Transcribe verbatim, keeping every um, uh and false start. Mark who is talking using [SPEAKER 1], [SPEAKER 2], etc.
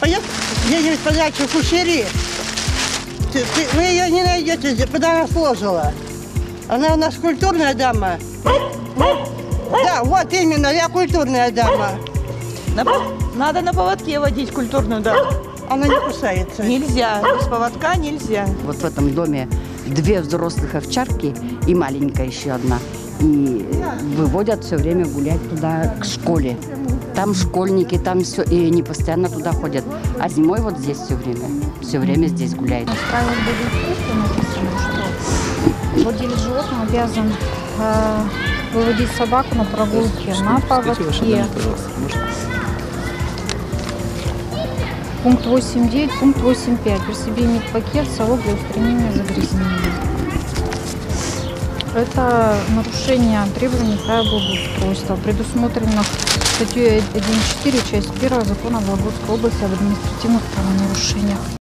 [SPEAKER 1] продает где-нибудь по даче в Кушере. Ты- ты- Вы ее не найдете, здесь, куда она сложила. Она у нас культурная дама. Да, вот именно, я культурная дама.
[SPEAKER 2] На пов- Надо на поводке водить культурную даму.
[SPEAKER 1] Она не кусается.
[SPEAKER 2] Нельзя, без поводка нельзя.
[SPEAKER 3] Вот в этом доме две взрослых овчарки и маленькая еще одна. И выводят все время гулять туда, к школе. Там школьники, там все, и они постоянно туда ходят. А зимой вот здесь все время, все время здесь гуляют.
[SPEAKER 4] В правилах благоустройства написано, что владелец животного обязан э, выводить собаку на прогулки на поводке. Пункт восемь девять, пункт восемь пять. При себе иметь пакет, совок для устранения загрязнений. Это нарушение требований правил благоустройства, предусмотренных статьей один четыре, часть первая Закона Вологодской области об административных правонарушениях.